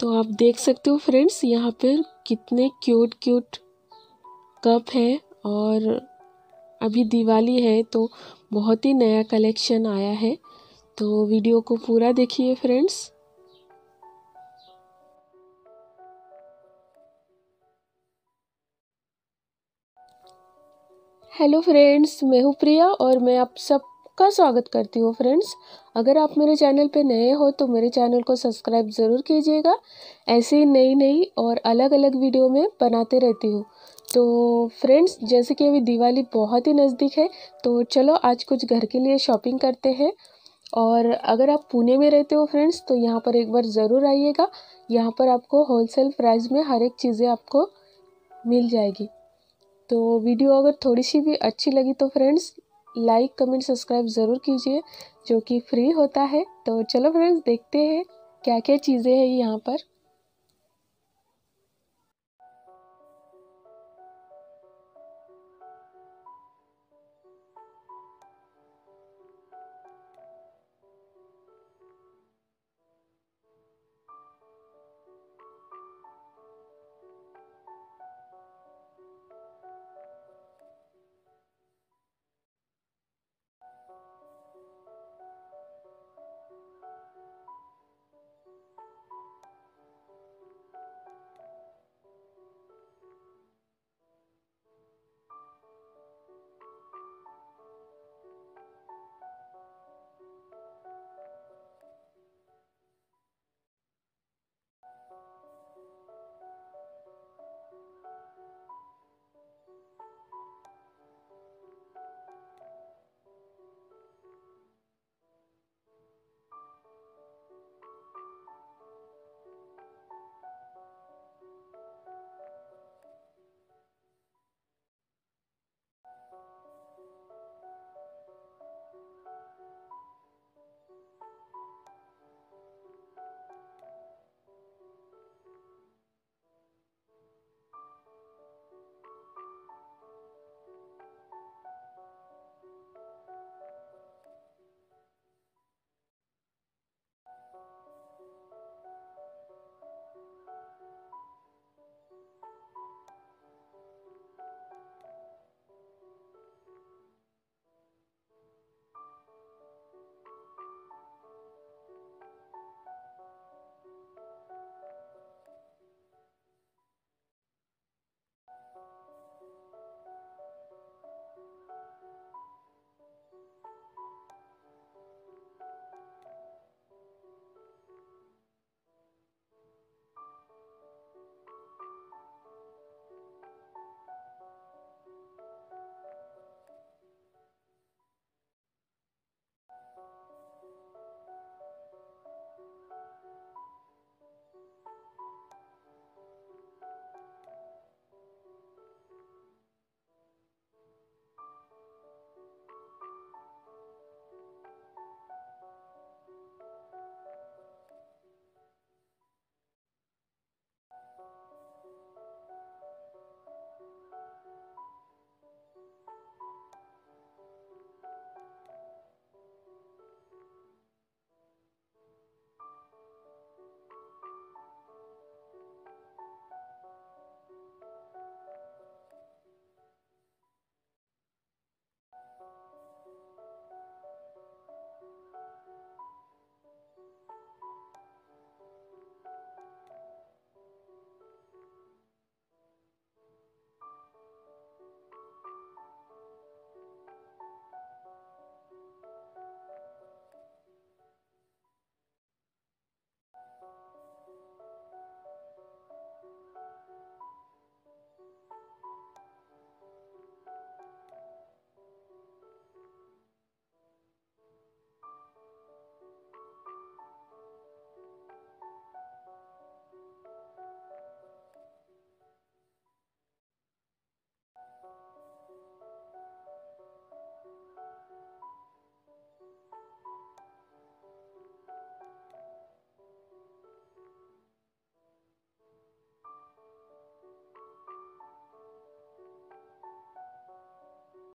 तो आप देख सकते हो फ्रेंड्स, यहाँ पर कितने क्यूट क्यूट कप है और अभी दिवाली है तो बहुत ही नया कलेक्शन आया है। तो वीडियो को पूरा देखिए फ्रेंड्स। हेलो फ्रेंड्स, मैं हूँ प्रिया और मैं आप सबका स्वागत करती हूँ फ्रेंड्स। अगर आप मेरे चैनल पे नए हो तो मेरे चैनल को सब्सक्राइब ज़रूर कीजिएगा। ऐसे ही नई नई और अलग अलग वीडियो में बनाते रहती हूँ। तो फ्रेंड्स, जैसे कि अभी दिवाली बहुत ही नज़दीक है तो चलो आज कुछ घर के लिए शॉपिंग करते हैं। और अगर आप पुणे में रहते हो फ्रेंड्स तो यहाँ पर एक बार ज़रूर आइएगा। यहाँ पर आपको होलसेल प्राइस में हर एक चीज़ें आपको मिल जाएगी। तो वीडियो अगर थोड़ी सी भी अच्छी लगी तो फ्रेंड्स लाइक कमेंट सब्सक्राइब ज़रूर कीजिए, जो कि फ्री होता है। तो चलो फ्रेंड्स देखते हैं क्या क्या चीज़ें हैं यहाँ पर।